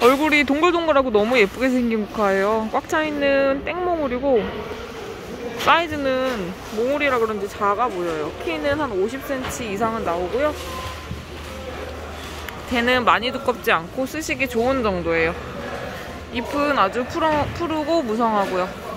얼굴이 동글동글하고 너무 예쁘게 생긴 모카예요. 꽉 차있는 땡몽울이고 사이즈는 몽울이라 그런지 작아 보여요. 키는 한 50cm 이상은 나오고요. 걔는 많이 두껍지 않고 쓰시기 좋은 정도예요. 잎은 아주 푸르고 무성하고요.